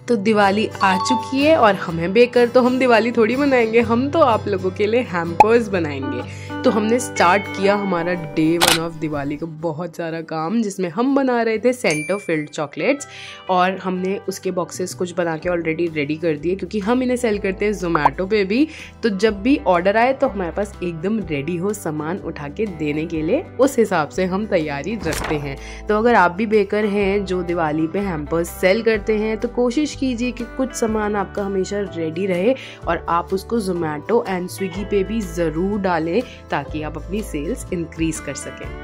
तो दिवाली आ चुकी है और हमें बेकर तो हम दिवाली थोड़ी मनाएंगे, हम तो आप लोगों के लिए हैम्पर्स बनाएंगे। तो हमने स्टार्ट किया हमारा डे 1 ऑफ दिवाली का बहुत सारा काम, जिसमें हम बना रहे थे सेंटर फिल्ड चॉकलेट्स और हमने उसके बॉक्सेस कुछ बना के ऑलरेडी रेडी कर दिए क्योंकि हम इन्हें सेल करते हैं जोमेटो पे भी। तो जब भी ऑर्डर आए तो हमारे पास एकदम रेडी हो सामान उठा के देने के लिए, उस हिसाब से हम तैयारी रखते हैं। तो अगर आप भी बेकर हैं जो दिवाली पे हैम्पर्स सेल करते हैं तो कोशिश कीजिए कि कुछ सामान आपका हमेशा रेडी रहे और आप उसको जोमेटो एंड स्विगी पे भी ज़रूर डालें ताकि आप अपनी सेल्स इंक्रीज कर सकें।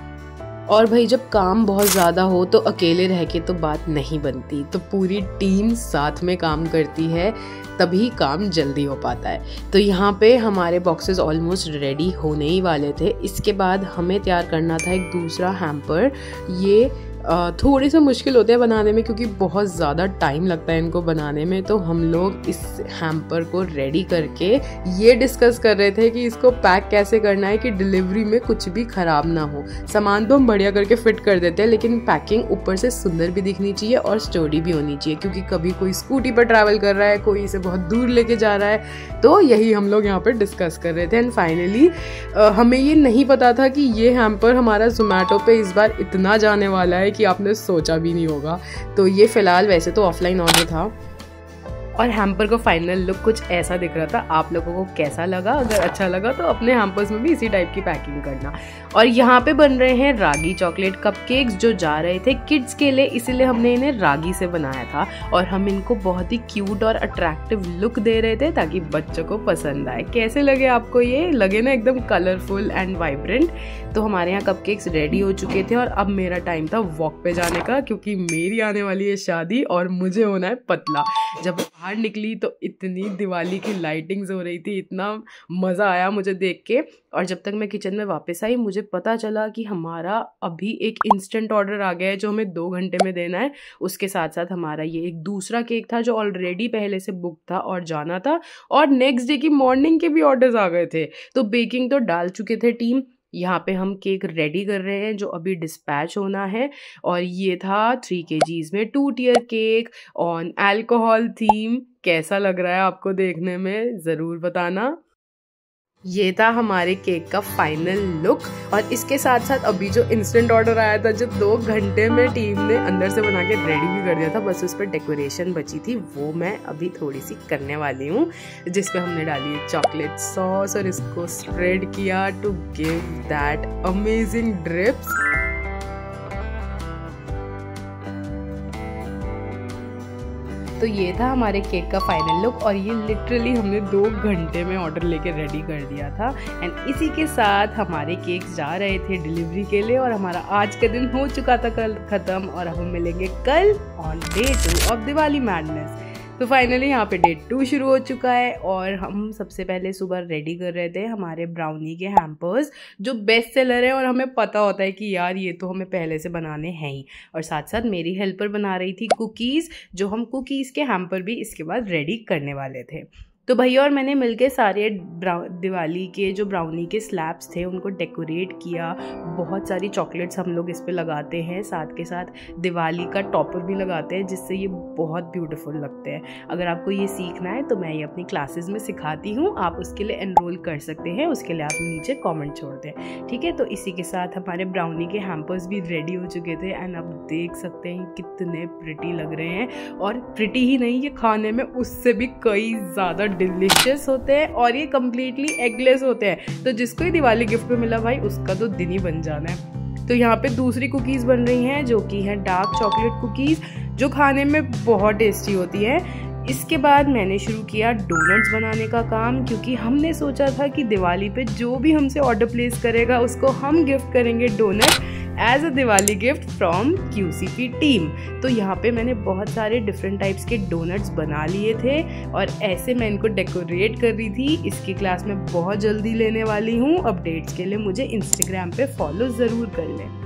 और भाई जब काम बहुत ज़्यादा हो तो अकेले रह के तो बात नहीं बनती, तो पूरी टीम साथ में काम करती है तभी काम जल्दी हो पाता है। तो यहाँ पे हमारे बॉक्सेस ऑलमोस्ट रेडी होने ही वाले थे। इसके बाद हमें तैयार करना था एक दूसरा हैम्पर। ये थोड़ी सी मुश्किल होते हैं बनाने में क्योंकि बहुत ज़्यादा टाइम लगता है इनको बनाने में। तो हम लोग इस हैम्पर को रेडी करके ये डिस्कस कर रहे थे कि इसको पैक कैसे करना है कि डिलीवरी में कुछ भी ख़राब ना हो। सामान तो हम बढ़िया करके फिट कर देते हैं लेकिन पैकिंग ऊपर से सुंदर भी दिखनी चाहिए और स्टोरी भी होनी चाहिए क्योंकि कभी कोई स्कूटी पर ट्रैवल कर रहा है, कोई इसे बहुत दूर लेके जा रहा है। तो यही हम लोग यहाँ पर डिस्कस कर रहे थे। एंड फाइनली हमें ये नहीं पता था कि ये हैम्पर हमारा जोमेटो पे इस बार इतना जाने वाला है कि आपने सोचा भी नहीं होगा। तो ये फिलहाल वैसे तो ऑफलाइन ऑर्डर था और हैम्पर का फाइनल लुक कुछ ऐसा दिख रहा था। आप लोगों को कैसा लगा? अगर अच्छा लगा तो अपने हैम्पर्स में भी इसी टाइप की पैकिंग करना। और यहाँ पे बन रहे हैं रागी चॉकलेट कपकेक्स जो जा रहे थे किड्स के लिए, इसीलिए हमने इन्हें रागी से बनाया था और हम इनको बहुत ही क्यूट और अट्रैक्टिव लुक दे रहे थे ताकि बच्चों को पसंद आए। कैसे लगे आपको? ये लगे ना एकदम कलरफुल एंड वाइब्रेंट। तो हमारे यहाँ कपकेक्स रेडी हो चुके थे और अब मेरा टाइम था वॉक पे जाने का क्योंकि मेरी आने वाली है शादी और मुझे होना है पतला। जब बाहर निकली तो इतनी दिवाली की लाइटिंग्स हो रही थी, इतना मज़ा आया मुझे देख के। और जब तक मैं किचन में वापस आई मुझे पता चला कि हमारा अभी एक इंस्टेंट ऑर्डर आ गया है जो हमें 2 घंटे में देना है। उसके साथ साथ हमारा ये एक दूसरा केक था जो ऑलरेडी पहले से बुक था और जाना था, और नेक्स्ट डे की मॉर्निंग के भी ऑर्डर्स आ गए थे। तो बेकिंग तो डाल चुके थे टीम। यहाँ पे हम केक रेडी कर रहे हैं जो अभी डिस्पैच होना है। और ये था 3 kgs में 2 tier cake on alcohol theme. कैसा लग रहा है आपको देखने में? ज़रूर बताना। ये था हमारे केक का फाइनल लुक। और इसके साथ साथ अभी जो इंस्टेंट ऑर्डर आया था जो 2 घंटे में टीम ने अंदर से बना के रेडी भी कर दिया था, बस उस पर डेकोरेशन बची थी, वो मैं अभी थोड़ी सी करने वाली हूँ जिसपे हमने डाली है चॉकलेट सॉस और इसको स्प्रेड किया to give that amazing drips. तो ये था हमारे केक का फाइनल लुक और ये लिटरली हमने 2 घंटे में ऑर्डर लेके रेडी कर दिया था। एंड इसी के साथ हमारे केक्स जा रहे थे डिलीवरी के लिए और हमारा आज का दिन हो चुका था कल ख़त्म और अब हम मिलेंगे कल on day 2 of Diwali madness. तो फाइनली यहाँ पे डे 2 शुरू हो चुका है और हम सबसे पहले सुबह रेडी कर रहे थे हमारे ब्राउनी के हैम्पर्स जो बेस्ट सेलर है और हमें पता होता है कि यार ये तो हमें पहले से बनाने हैं ही। और साथ साथ मेरी हेल्पर बना रही थी कुकीज़, जो हम कुकीज़ के हैम्पर भी इसके बाद रेडी करने वाले थे। तो भैया और मैंने मिलके सारे दिवाली के जो ब्राउनी के स्लैब्स थे उनको डेकोरेट किया। बहुत सारी चॉकलेट्स हम लोग इस पे लगाते हैं, साथ के साथ दिवाली का टॉपर भी लगाते हैं जिससे ये बहुत ब्यूटीफुल लगते हैं। अगर आपको ये सीखना है तो मैं ये अपनी क्लासेस में सिखाती हूँ, आप उसके लिए एनरोल कर सकते हैं। उसके लिए आप नीचे कॉमेंट छोड़ दें, ठीक है। तो इसी के साथ हमारे ब्राउनी के हैम्पर्स भी रेडी हो चुके थे एंड आप देख सकते हैं कितने प्रिटी लग रहे हैं। और प्रिटी ही नहीं, ये खाने में उससे भी कई ज़्यादा डिलीशियस होते हैं और ये कम्प्लीटली एगलेस होते हैं। तो जिसको ही दिवाली गिफ्ट में मिला भाई उसका तो दिन ही बन जाना है। तो यहाँ पे दूसरी कुकीज़ बन रही हैं जो कि हैं डार्क चॉकलेट कुकीज़ जो खाने में बहुत टेस्टी होती है। इसके बाद मैंने शुरू किया डोनट्स बनाने का काम क्योंकि हमने सोचा था कि दिवाली पे जो भी हमसे ऑर्डर प्लेस करेगा उसको हम गिफ्ट करेंगे donut as a Diwali gift from QCP team. तो यहाँ पे मैंने बहुत सारे डिफरेंट टाइप्स के डोनट्स बना लिए थे और ऐसे मैं इनको डेकोरेट कर रही थी। इसकी क्लास मैं बहुत जल्दी लेने वाली हूँ। अपडेट्स के लिए मुझे इंस्टाग्राम पे फॉलो ज़रूर कर लें।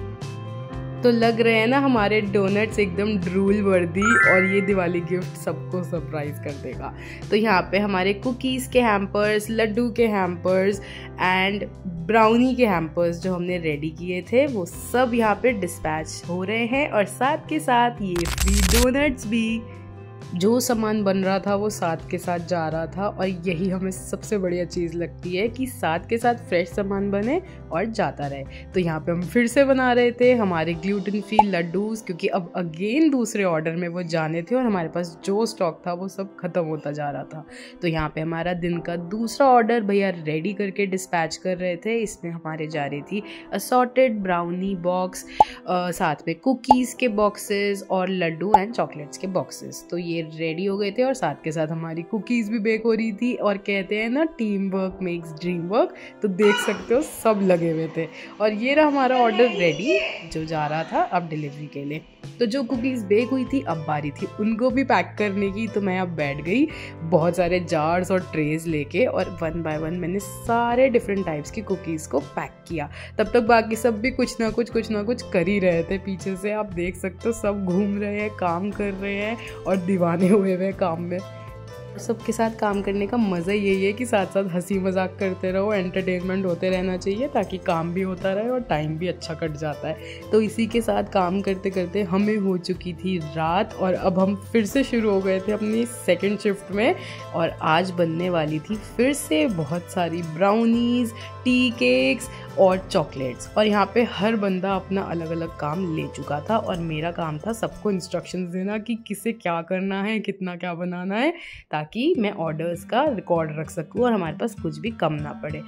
तो लग रहे हैं ना हमारे डोनट्स एकदम ड्रूल वर्दी और ये दिवाली गिफ्ट सबको सरप्राइज कर देगा। तो यहाँ पे हमारे कुकीज़ के हैम्पर्स, लड्डू के हैम्पर्स एंड ब्राउनी के हैम्पर्स जो हमने रेडी किए थे वो सब यहाँ पे डिस्पैच हो रहे हैं और साथ के साथ ये फ्री डोनट्स भी। जो सामान बन रहा था वो साथ के साथ जा रहा था, और यही हमें सबसे बढ़िया चीज़ लगती है कि साथ के साथ फ्रेश सामान बने और जाता रहे। तो यहाँ पे हम फिर से बना रहे थे हमारे ग्लूटेन फ्री लड्डूस, क्योंकि अब अगेन दूसरे ऑर्डर में वो जाने थे और हमारे पास जो स्टॉक था वो सब ख़त्म होता जा रहा था। तो यहाँ पे हमारा दिन का दूसरा ऑर्डर भैया रेडी करके डिस्पैच कर रहे थे। इसमें हमारे जा रही थी असॉर्टेड ब्राउनी बॉक्स, साथ में कुकीज़ के बॉक्सेस और लड्डू एंड चॉकलेट्स के बॉक्सेस। तो ये रेडी हो गए थे और साथ के साथ हमारी कुकीज़ भी बेक हो रही थी। और कहते हैं ना, team work makes dream work, तो देख सकते हो सब लगे हुए थे। और ये रहा हमारा ऑर्डर रेडी जो जा रहा था अब डिलीवरी के लिए। तो जो कुकीज़ बेक हुई थी अब बारी थी उनको भी पैक करने की। तो मैं अब बैठ गई बहुत सारे जार्स और ट्रेज लेके, और 1 बाय 1 मैंने सारे डिफरेंट टाइप्स की कुकीज़ को पैक किया। तब तक बाकी सब भी कुछ ना कुछ कर ही रहे थे पीछे से। आप देख सकते हो सब घूम रहे हैं, काम कर रहे हैं और दीवाने हुए हैं काम में। सबके साथ काम करने का मज़ा यही है कि साथ साथ हंसी मजाक करते रहो, एंटरटेनमेंट होते रहना चाहिए ताकि काम भी होता रहे और टाइम भी अच्छा कट जाता है। तो इसी के साथ काम करते करते हमें हो चुकी थी रात, और अब हम फिर से शुरू हो गए थे अपनी सेकंड शिफ्ट में। और आज बनने वाली थी फिर से बहुत सारी ब्राउनीज़, टी केक्स और चॉकलेट्स। और यहाँ पे हर बंदा अपना अलग अलग काम ले चुका था, और मेरा काम था सबको इंस्ट्रक्शंस देना कि किसे क्या करना है, कितना क्या बनाना है, ताकि मैं ऑर्डर्स का रिकॉर्ड रख सकूं और हमारे पास कुछ भी कम ना पड़े।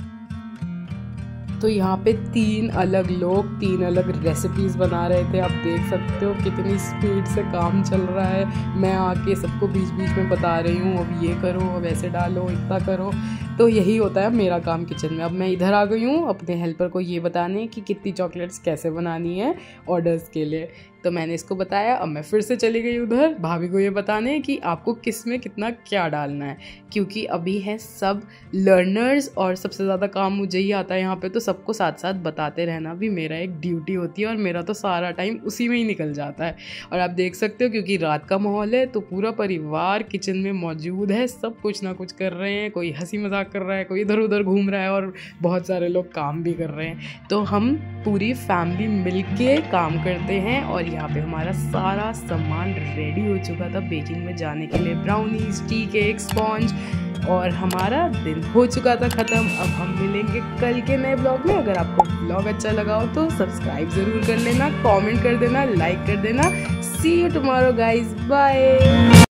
तो यहाँ पे 3 अलग लोग 3 अलग रेसिपीज़ बना रहे थे। आप देख सकते हो कितनी स्पीड से काम चल रहा है। मैं आके सबको बीच बीच में बता रही हूँ, अब ये करो, अब ऐसे डालो, इतना करो। तो यही होता है मेरा काम किचन में। अब मैं इधर आ गई हूँ अपने हेल्पर को ये बताने कि कितनी चॉकलेट्स कैसे बनानी है ऑर्डर्स के लिए। तो मैंने इसको बताया। अब मैं फिर से चली गई उधर भाभी को ये बताने कि आपको किस में कितना क्या डालना है, क्योंकि अभी हैं सब लर्नर्स और सबसे ज़्यादा काम मुझे ही आता है यहाँ पे। तो सबको साथ साथ बताते रहना भी मेरा एक ड्यूटी होती है, और मेरा तो सारा टाइम उसी में ही निकल जाता है। और आप देख सकते हो क्योंकि रात का माहौल है तो पूरा परिवार किचन में मौजूद है। सब कुछ ना कुछ कर रहे हैं, कोई हंसी मजाक कर रहा है, कोई इधर उधर घूम रहा है, और बहुत सारे लोग काम भी कर रहे हैं। तो हम पूरी फैमिली मिलके काम करते हैं। और यहाँ पे हमारा सारा सामान रेडी हो चुका था बेकिंग में जाने के लिए, ब्राउनीज, टी केक, स्पॉन्ज, और हमारा दिन हो चुका था ख़त्म। अब हम मिलेंगे कल के नए ब्लॉग में। अगर आपको ब्लॉग अच्छा लगा हो तो सब्सक्राइब ज़रूर कर लेना, कमेंट कर देना, लाइक कर देना। See you tomorrow guys, bye.